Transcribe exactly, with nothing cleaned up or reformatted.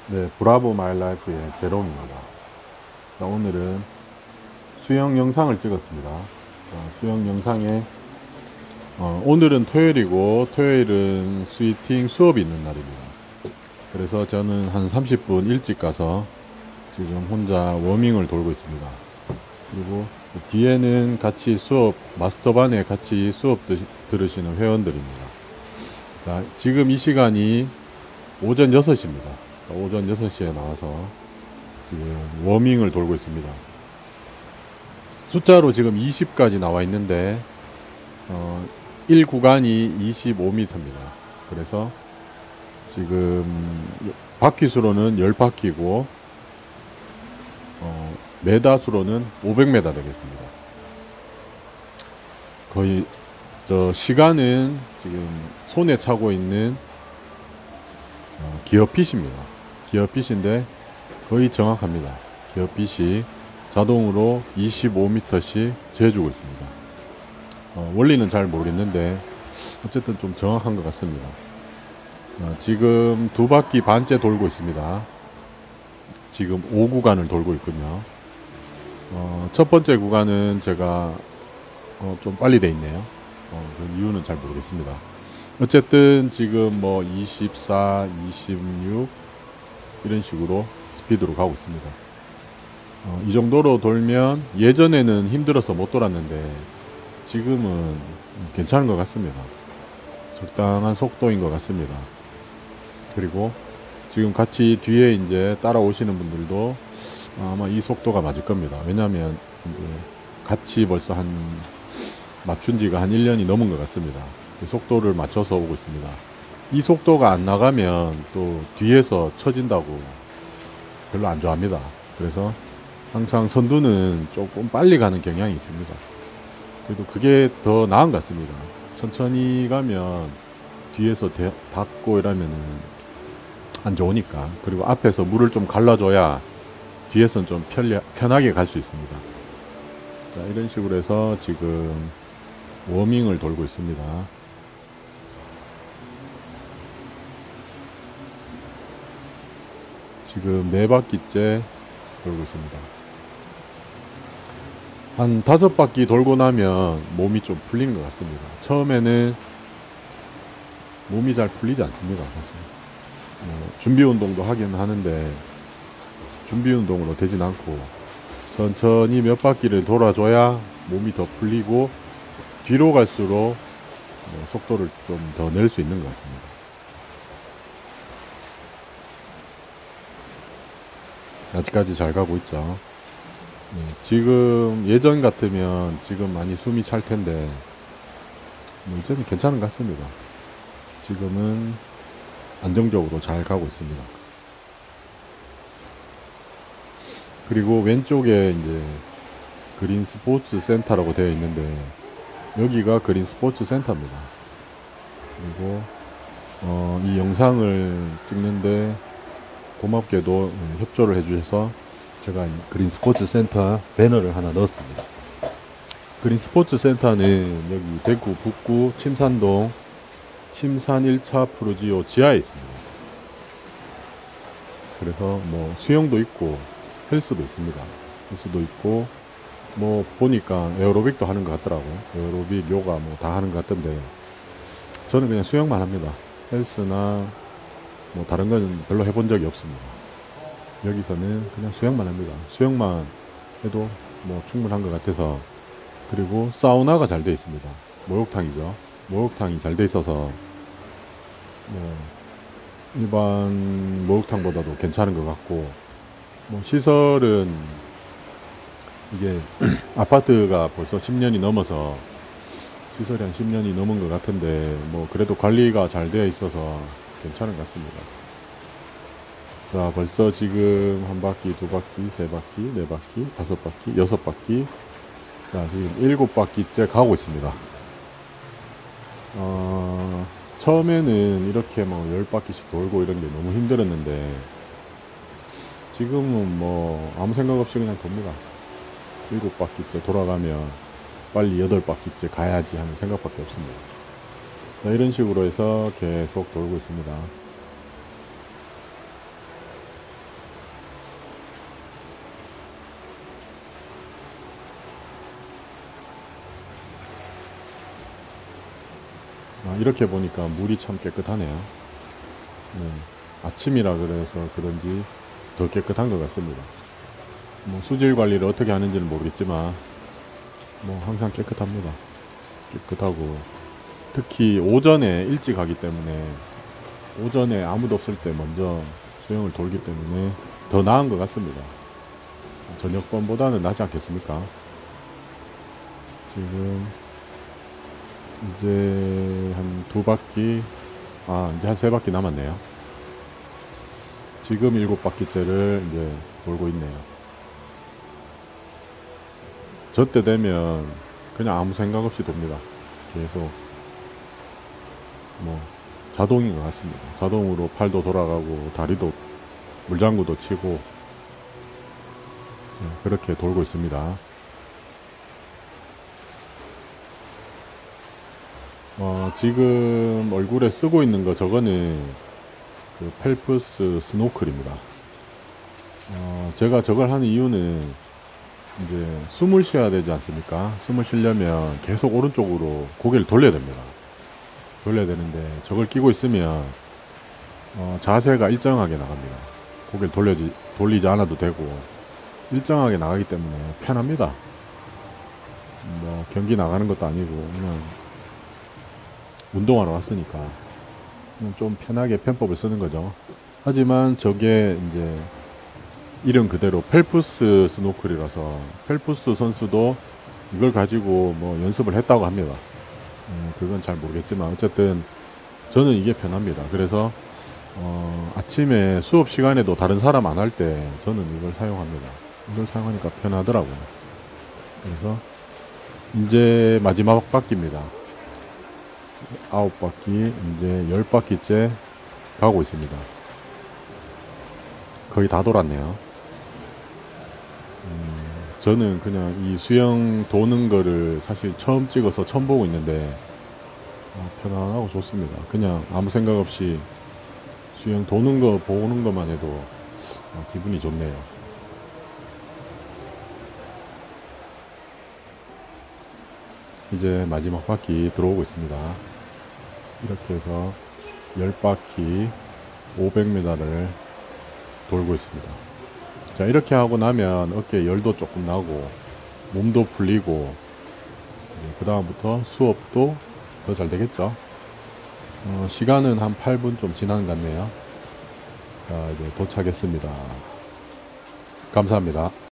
네, 브라보 마이 라이프의 제롬입니다. 자, 오늘은 수영 영상을 찍었습니다. 자, 수영 영상에 어, 오늘은 토요일이고 토요일은 스위팅 수업이 있는 날입니다. 그래서 저는 한 삼십 분 일찍 가서 지금 혼자 워밍을 돌고 있습니다. 그리고 뒤에는 같이 수업, 마스터반에 같이 수업 드, 들으시는 회원들입니다. 자, 지금 이 시간이 오전 여섯 시입니다. 오전 여섯 시에 나와서 지금 워밍을 돌고 있습니다. 숫자로 지금 이십까지 나와 있는데 어, 일 구간이 이십오 미터입니다. 그래서 지금 바퀴 수로는 십 바퀴고 어, 메다 수로는 오백 미터 되겠습니다. 거의 저 시간은 지금 손에 차고 있는 어, 기어핏입니다. 기어핏인데 거의 정확합니다. 기어핏이 자동으로 이십오 미터씩 재주고 있습니다. 어, 원리는 잘 모르겠는데 어쨌든 좀 정확한 것 같습니다. 어, 지금 두 바퀴 반째 돌고 있습니다. 지금 오 구간을 돌고 있군요. 어, 첫 번째 구간은 제가 어, 좀 빨리 돼 있네요. 어, 그 이유는 잘 모르겠습니다. 어쨌든 지금 뭐 이십사, 이십육 이런 식으로 스피드로 가고 있습니다. 어, 이 정도로 돌면 예전에는 힘들어서 못 돌았는데 지금은 괜찮은 것 같습니다. 적당한 속도인 것 같습니다. 그리고 지금 같이 뒤에 이제 따라오시는 분들도 아마 이 속도가 맞을 겁니다. 왜냐하면 같이 벌써 한 맞춘 지가 한 일 년이 넘은 것 같습니다. 속도를 맞춰서 오고 있습니다. 이 속도가 안 나가면 또 뒤에서 처진다고 별로 안 좋아합니다. 그래서 항상 선두는 조금 빨리 가는 경향이 있습니다. 그래도 그게 더 나은 것 같습니다. 천천히 가면 뒤에서 대, 닿고 이러면은 안 좋으니까. 그리고 앞에서 물을 좀 갈라줘야 뒤에서는 좀 편리, 편하게 갈 수 있습니다. 자, 이런 식으로 해서 지금 워밍을 돌고 있습니다. 지금 네 바퀴째 돌고 있습니다. 한 다섯 바퀴 돌고 나면 몸이 좀 풀리는 것 같습니다. 처음에는 몸이 잘 풀리지 않습니다. 사실 뭐 준비 운동도 하긴 하는데 준비 운동으로 되진 않고 천천히 몇 바퀴를 돌아줘야 몸이 더 풀리고 뒤로 갈수록 뭐 속도를 좀 더 낼 수 있는 것 같습니다. 아직까지 잘 가고 있죠. 네, 지금 예전 같으면 지금 많이 숨이 찰 텐데 뭐 이제는 괜찮은 것 같습니다. 지금은 안정적으로 잘 가고 있습니다. 그리고 왼쪽에 이제 그린 스포츠 센터라고 되어 있는데 여기가 그린 스포츠 센터입니다. 그리고 어, 이 영상을 찍는데 고맙게도 협조를 해주셔서 제가 그린 스포츠 센터 배너를 하나 넣었습니다. 그린 스포츠 센터는 여기 대구 북구 침산동 침산 일 차 프루지오 지하에 있습니다. 그래서 뭐 수영도 있고 헬스도 있습니다. 헬스도 있고 뭐 보니까 에어로빅도 하는 것 같더라고요. 에어로빅, 요가 뭐 다 하는 것 같던데 저는 그냥 수영만 합니다. 헬스나 뭐 다른 건 별로 해본 적이 없습니다. 여기서는 그냥 수영만 합니다. 수영만 해도 뭐 충분한 것 같아서. 그리고 사우나가 잘 되어 있습니다. 목욕탕이죠. 목욕탕이 잘 되어 있어서 뭐 일반 목욕탕보다도 괜찮은 것 같고 뭐 시설은 이게 아파트가 벌써 십 년이 넘어서 시설이 한 십 년이 넘은 것 같은데 뭐 그래도 관리가 잘 되어 있어서 괜찮은 것 같습니다. 자, 벌써 지금 한 바퀴, 두 바퀴, 세 바퀴, 네 바퀴, 다섯 바퀴, 여섯 바퀴. 자, 지금 일곱 바퀴째 가고 있습니다. 어, 처음에는 이렇게 뭐 열 바퀴씩 돌고 이런 게 너무 힘들었는데 지금은 뭐 아무 생각 없이 그냥 돕니다. 일곱 바퀴째 돌아가면 빨리 여덟 바퀴째 가야지 하는 생각밖에 없습니다. 자, 이런 식으로 해서 계속 돌고 있습니다. 아, 이렇게 보니까 물이 참 깨끗하네요. 네, 아침이라 그래서 그런지 더 깨끗한 것 같습니다. 뭐 수질 관리를 어떻게 하는지는 모르겠지만 뭐 항상 깨끗합니다. 깨끗하고 특히 오전에 일찍 하기 때문에 오전에 아무도 없을 때 먼저 수영을 돌기 때문에 더 나은 것 같습니다. 저녁번보다는 낫지 않겠습니까? 지금 이제 한 두 바퀴, 아 이제 한 세 바퀴 남았네요. 지금 일곱 바퀴째를 이제 돌고 있네요. 저 때 되면 그냥 아무 생각 없이 돕니다. 계속 뭐 자동인 것 같습니다. 자동으로 팔도 돌아가고 다리도 물장구도 치고 그렇게 돌고 있습니다. 어, 지금 얼굴에 쓰고 있는 거 저거는 그 펠프스 스노클입니다. 어, 제가 저걸 하는 이유는 이제 숨을 쉬어야 되지 않습니까? 숨을 쉬려면 계속 오른쪽으로 고개를 돌려야 됩니다. 돌려야 되는데 저걸 끼고 있으면 어, 자세가 일정하게 나갑니다. 고개를 돌려지, 돌리지 않아도 되고 일정하게 나가기 때문에 편합니다. 뭐 경기 나가는 것도 아니고 그냥 운동하러 왔으니까 그냥 좀 편하게 편법을 쓰는 거죠. 하지만 저게 이제 이름 그대로 펠프스 스노클이라서 펠프스 선수도 이걸 가지고 뭐 연습을 했다고 합니다. 음, 그건 잘 모르겠지만 어쨌든 저는 이게 편합니다. 그래서 어, 아침에 수업 시간에도 다른 사람 안 할 때 저는 이걸 사용합니다. 이걸 사용하니까 편하더라고요. 그래서 이제 마지막 바퀴입니다. 아홉 바퀴, 이제 열 바퀴째 가고 있습니다. 거의 다 돌았네요. 음, 저는 그냥 이 수영 도는 거를 사실 처음 찍어서 처음 보고 있는데 어, 편안하고 좋습니다. 그냥 아무 생각 없이 수영 도는 거 보는 것만 해도 어, 기분이 좋네요. 이제 마지막 바퀴 들어오고 있습니다. 이렇게 해서 열 바퀴 오백 미터를 돌고 있습니다. 자, 이렇게 하고 나면 어깨에 열도 조금 나고 몸도 풀리고 그 다음부터 수업도 더 잘 되겠죠. 어, 시간은 한 팔 분 좀 지난 것 같네요. 자, 이제 도착했습니다. 감사합니다.